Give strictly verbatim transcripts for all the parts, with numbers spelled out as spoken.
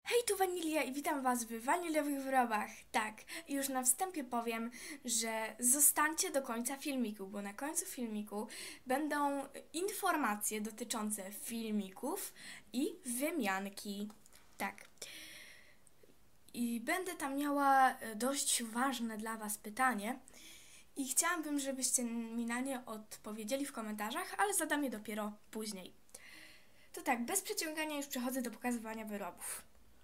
Hej, tu Wanilia i witam Was w waniliowych wyrobach. Tak, już na wstępie powiem, że zostańcie do końca filmiku, bo na końcu filmiku będą informacje dotyczące filmików i wymianki. Tak. I będę tam miała dość ważne dla Was pytanie i chciałabym, żebyście mi na nie odpowiedzieli w komentarzach, ale zadam je dopiero później. To tak, bez przeciągania już przechodzę do pokazywania wyrobów.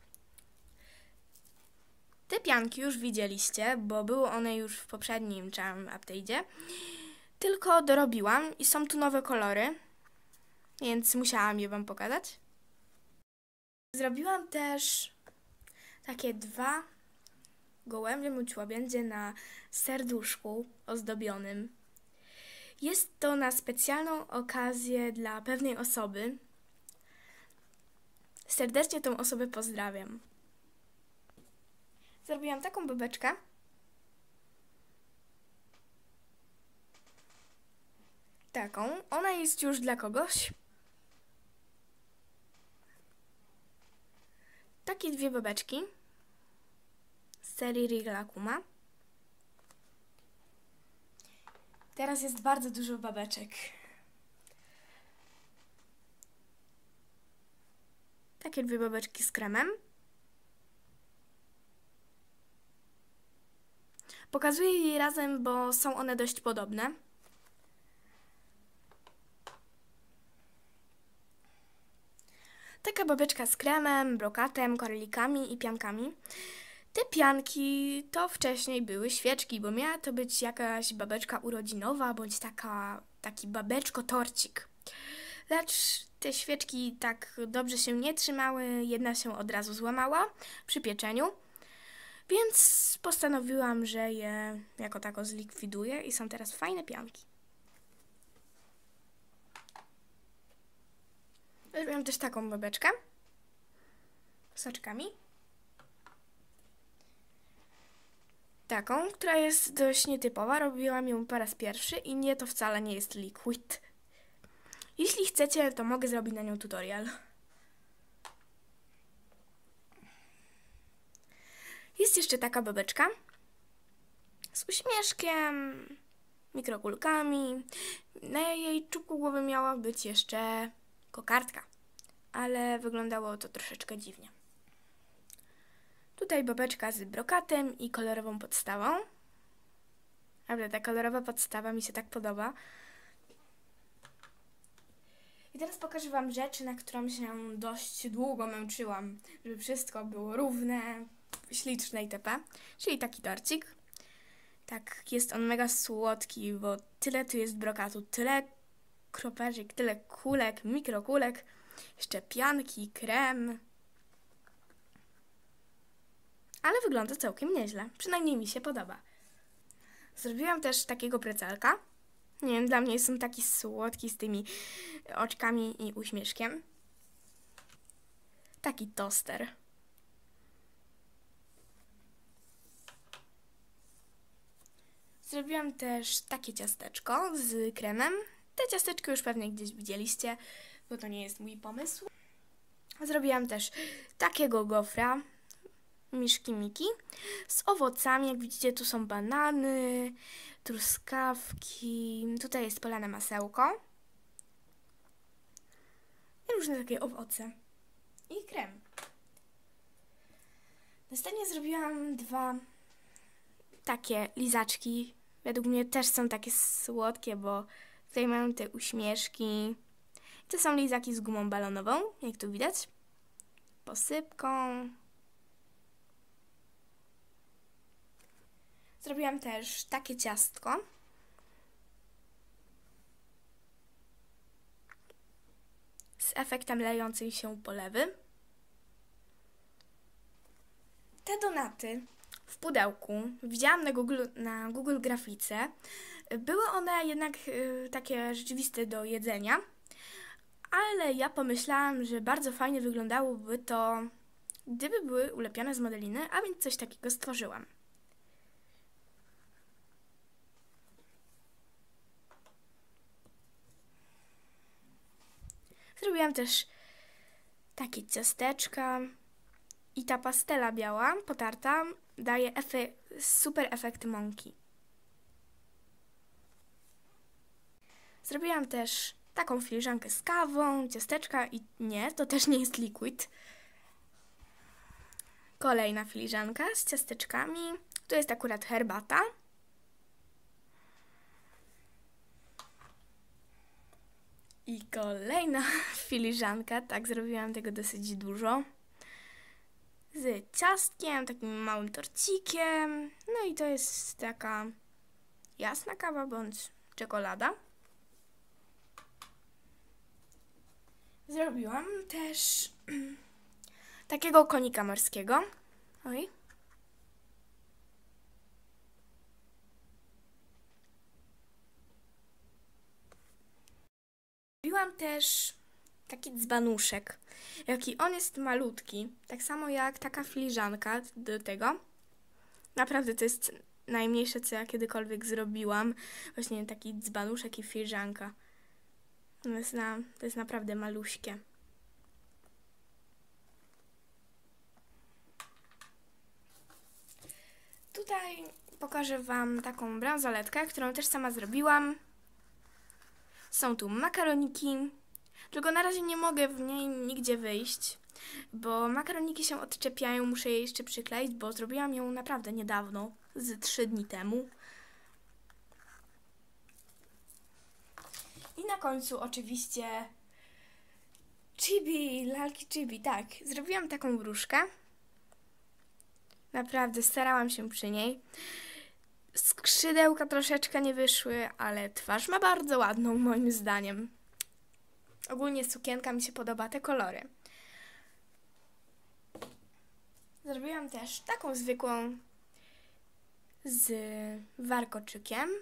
Te pianki już widzieliście, bo były one już w poprzednim Charm Update'zie. Tylko dorobiłam i są tu nowe kolory, więc musiałam je Wam pokazać. Zrobiłam też takie dwa gołębie bądź łabędzie na serduszku ozdobionym. Jest to na specjalną okazję dla pewnej osoby. Serdecznie tą osobę pozdrawiam. Zrobiłam taką babeczkę. Taką. Ona jest już dla kogoś. Takie dwie babeczki z serii Riglakuma. Teraz jest bardzo dużo babeczek. Takie dwie babeczki z kremem. Pokazuję je razem, bo są one dość podobne. Taka babeczka z kremem, brokatem, korlikami i piankami. Te pianki to wcześniej były świeczki, bo miała to być jakaś babeczka urodzinowa, bądź taka, taki babeczko-torcik. Lecz te świeczki tak dobrze się nie trzymały, jedna się od razu złamała przy pieczeniu. Więc postanowiłam, że je jako tako zlikwiduję i są teraz fajne pianki. Zrobiłam też taką babeczkę z oczkami. Taką, która jest dość nietypowa. Robiłam ją po raz pierwszy i nie, to wcale nie jest liquid. Jeśli chcecie, to mogę zrobić na nią tutorial. Jest jeszcze taka babeczka z uśmieszkiem, mikrokulkami. Na jej czubku głowy miała być jeszcze kokardka, ale wyglądało to troszeczkę dziwnie. Tutaj babeczka z brokatem i kolorową podstawą. Ale ta kolorowa podstawa mi się tak podoba. I teraz pokażę Wam rzeczy, na którą się dość długo męczyłam, żeby wszystko było równe, śliczne itp. Czyli taki torcik. Tak, jest on mega słodki, bo tyle tu jest brokatu, tyle kropeczek, tyle kulek, mikrokulek, jeszcze pianki, krem. Ale wygląda całkiem nieźle, przynajmniej mi się podoba. Zrobiłam też takiego precelka. Nie wiem, dla mnie jest on taki słodki z tymi oczkami i uśmieszkiem. Taki toster. Zrobiłam też takie ciasteczko z kremem. Te ciasteczko już pewnie gdzieś widzieliście, bo to nie jest mój pomysł. Zrobiłam też takiego gofra, miszki Miki, z owocami. Jak widzicie, tu są banany, truskawki, tutaj jest polane masełko i różne takie owoce i krem. Następnie zrobiłam dwa takie lizaczki. Według mnie też są takie słodkie, bo tutaj mają te uśmieszki. To są lizaki z gumą balonową, jak tu widać. Posypką. Zrobiłam też takie ciastko. Z efektem lejącej się polewy. Te donaty w pudełku widziałam na Google, na Google Grafice. Były one jednak y, takie rzeczywiste do jedzenia, ale ja pomyślałam, że bardzo fajnie wyglądałoby to, gdyby były ulepione z modeliny, a więc coś takiego stworzyłam. Zrobiłam też takie ciasteczka I ta pastela biała, potarta, daje efe super efekt mąki. Zrobiłam też taką filiżankę z kawą, ciasteczka i nie, to też nie jest liquid. Kolejna filiżanka z ciasteczkami. Tu jest akurat herbata. I kolejna filiżanka, tak, zrobiłam tego dosyć dużo. Z ciastkiem, takim małym torcikiem. No i to jest taka jasna kawa bądź czekolada. Zrobiłam też takiego konika morskiego. Oj. Zrobiłam też taki dzbanuszek. Jaki on jest malutki. Tak samo jak taka filiżanka do tego. Naprawdę to jest najmniejsze, co ja kiedykolwiek zrobiłam. Właśnie taki dzbanuszek i filiżanka. To jest, na, to jest naprawdę maluśkie. Tutaj pokażę Wam taką bransoletkę, którą też sama zrobiłam. Są tu makaroniki, tylko na razie nie mogę w niej nigdzie wyjść, bo makaroniki się odczepiają, muszę je jeszcze przykleić, bo zrobiłam ją naprawdę niedawno, z trzy dni temu. I na końcu oczywiście chibi, lalki chibi, tak. Zrobiłam taką wróżkę. Naprawdę starałam się przy niej. Skrzydełka troszeczkę nie wyszły, ale twarz ma bardzo ładną moim zdaniem. Ogólnie sukienka mi się podoba, te kolory. Zrobiłam też taką zwykłą z warkoczykiem.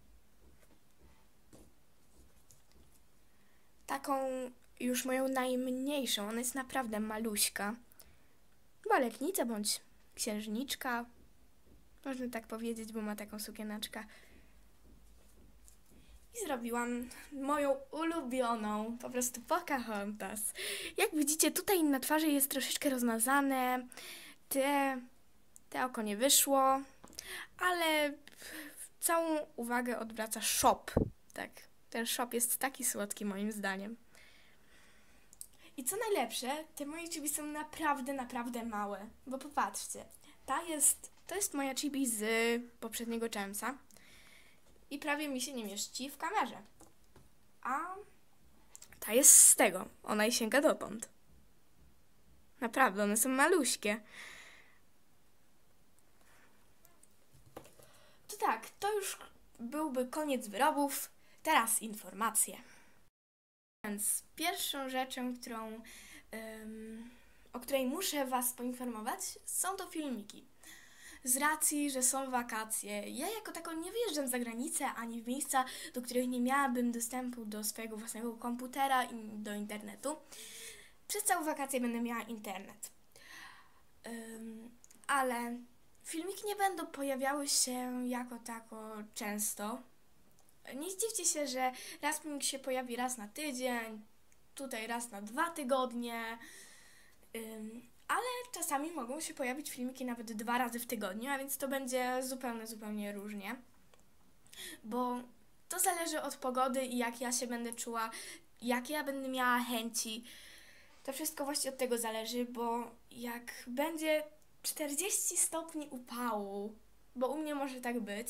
Taką już moją najmniejszą, ona jest naprawdę maluśka. Baletnica bądź księżniczka. Można tak powiedzieć, bo ma taką sukieneczkę. I zrobiłam moją ulubioną, po prostu Pocahontas. Jak widzicie, tutaj na twarzy jest troszeczkę rozmazane. Te, te oko nie wyszło, ale całą uwagę odwraca shop. Tak, ten shop jest taki słodki moim zdaniem. I co najlepsze, te moje chibi są naprawdę, naprawdę małe. Bo popatrzcie, ta jest, to jest moja chibi z poprzedniego czerwca. I prawie mi się nie mieści w kamerze. A ta jest z tego. Ona i sięga dotąd. Naprawdę, one są maluśkie. To tak, to już byłby koniec wyrobów. Teraz informacje. Więc pierwszą rzeczą, którą, um, o której muszę Was poinformować, są to filmiki. Z racji, że są wakacje, ja jako tako nie wyjeżdżam za granicę, ani w miejsca, do których nie miałabym dostępu do swojego własnego komputera i do internetu. Przez całe wakacje będę miała internet. Um, ale filmiki nie będą pojawiały się jako tako często. Nie zdziwcie się, że raz filmik się pojawi raz na tydzień, tutaj raz na dwa tygodnie. Um, Ale czasami mogą się pojawić filmiki nawet dwa razy w tygodniu, a więc to będzie zupełnie, zupełnie różnie. Bo to zależy od pogody i jak ja się będę czuła, jakie ja będę miała chęci. To wszystko właśnie od tego zależy, bo jak będzie czterdzieści stopni upału, bo u mnie może tak być,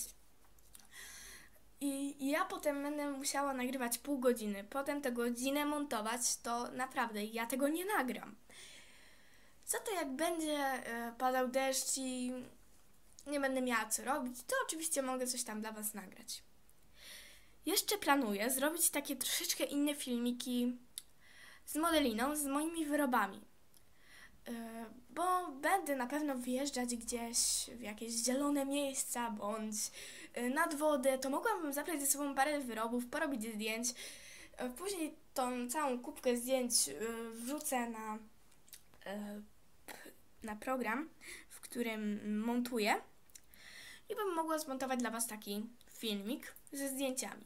i ja potem będę musiała nagrywać pół godziny, potem tę godzinę montować, to naprawdę ja tego nie nagram. Co to jak będzie e, padał deszcz i nie będę miała co robić, to oczywiście mogę coś tam dla Was nagrać. Jeszcze planuję zrobić takie troszeczkę inne filmiki z modeliną, z moimi wyrobami. E, bo będę na pewno wyjeżdżać gdzieś w jakieś zielone miejsca bądź e, nad wodę, to mogłabym zabrać ze sobą parę wyrobów, porobić zdjęć. E, później tą całą kubkę zdjęć e, wrzucę na e, na program, w którym montuję i bym mogła zmontować dla Was taki filmik ze zdjęciami,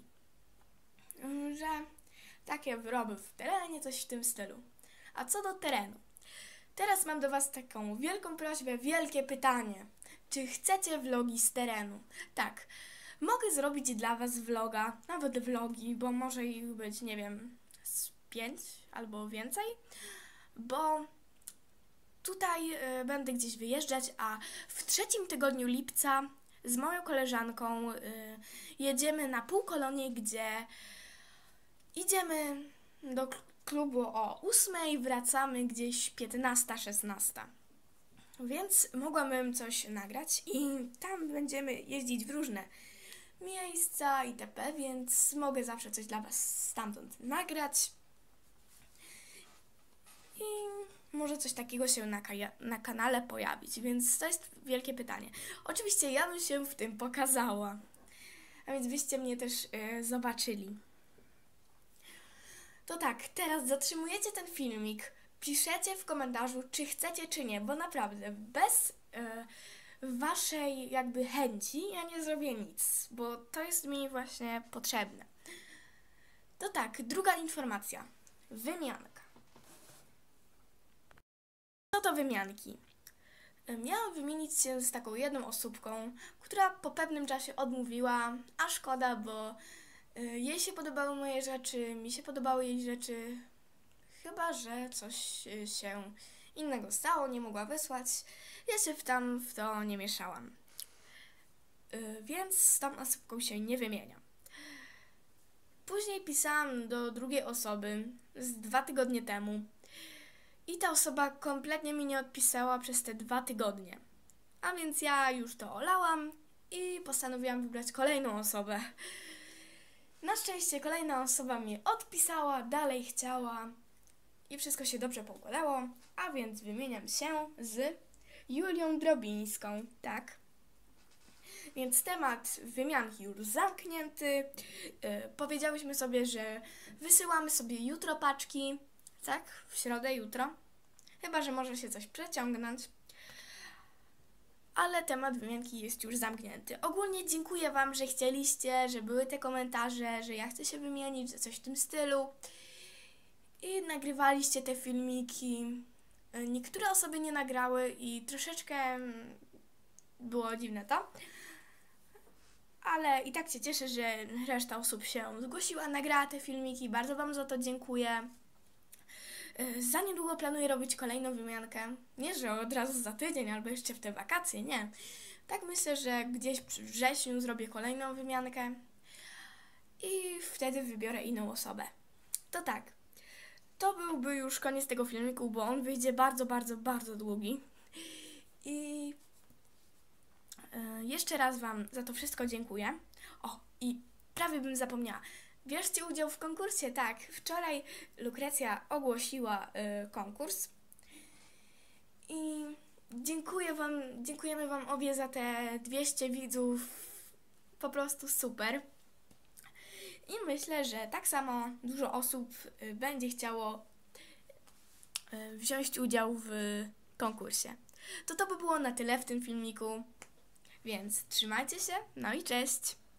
że takie wyroby w terenie, coś w tym stylu. A co do terenu, Teraz mam do Was taką wielką prośbę, wielkie pytanie. Czy chcecie vlogi z terenu? Tak, mogę zrobić dla Was vloga, nawet vlogi, bo może ich być, nie wiem, z pięć albo więcej, bo tutaj y, będę gdzieś wyjeżdżać, a w trzecim tygodniu lipca z moją koleżanką y, jedziemy na półkolonię, gdzie idziemy do klubu o ósmej, wracamy gdzieś piętnasta, szesnasta. Więc mogłabym coś nagrać i tam będziemy jeździć w różne miejsca itp., więc mogę zawsze coś dla Was stamtąd nagrać. I może coś takiego się na, na kanale pojawić, więc to jest wielkie pytanie. Oczywiście ja bym się w tym pokazała, a więc byście mnie też yy, zobaczyli. To tak, teraz zatrzymujecie ten filmik, piszecie w komentarzu, czy chcecie, czy nie, bo naprawdę bez yy, Waszej jakby chęci ja nie zrobię nic, bo to jest mi właśnie potrzebne. To tak, druga informacja. Wymianka. Co to wymianki? Miałam wymienić się z taką jedną osóbką, która po pewnym czasie odmówiła, a szkoda, bo jej się podobały moje rzeczy, mi się podobały jej rzeczy, chyba że coś się innego stało, nie mogła wysłać. Ja się w tam w to nie mieszałam. Więc z tą osobką się nie wymieniam. Później pisałam do drugiej osoby z dwa tygodnie temu i ta osoba kompletnie mi nie odpisała przez te dwa tygodnie. A więc ja już to olałam i postanowiłam wybrać kolejną osobę. Na szczęście kolejna osoba mnie odpisała, dalej chciała i wszystko się dobrze poukładało, a więc wymieniam się z Julią Drobińską, tak? Więc temat wymianki już zamknięty. Yy, powiedziałyśmy sobie, że wysyłamy sobie jutro paczki, tak? W środę, jutro. Chyba że może się coś przeciągnąć. Ale temat wymianki jest już zamknięty. Ogólnie dziękuję Wam, że chcieliście, że były te komentarze, że ja chcę się wymienić, że coś w tym stylu. I nagrywaliście te filmiki. Niektóre osoby nie nagrały i troszeczkę było dziwne to. Ale i tak się cieszę, że reszta osób się zgłosiła, nagrała te filmiki. Bardzo Wam za to dziękuję. Za niedługo planuję robić kolejną wymiankę. Nie, że od razu za tydzień albo jeszcze w te wakacje, nie. Tak myślę, że gdzieś przy wrześniu zrobię kolejną wymiankę i wtedy wybiorę inną osobę. To tak. To byłby już koniec tego filmiku, bo on wyjdzie bardzo, bardzo, bardzo długi. I yy, jeszcze raz Wam za to wszystko dziękuję. O, i prawie bym zapomniała. Bierzcie udział w konkursie, tak. Wczoraj Lukrecja ogłosiła y, konkurs. I dziękuję wam, dziękujemy Wam obie za te dwieście widzów. Po prostu super. I myślę, że tak samo dużo osób y, będzie chciało y, wziąć udział w konkursie. To to by było na tyle w tym filmiku. Więc trzymajcie się, no i cześć!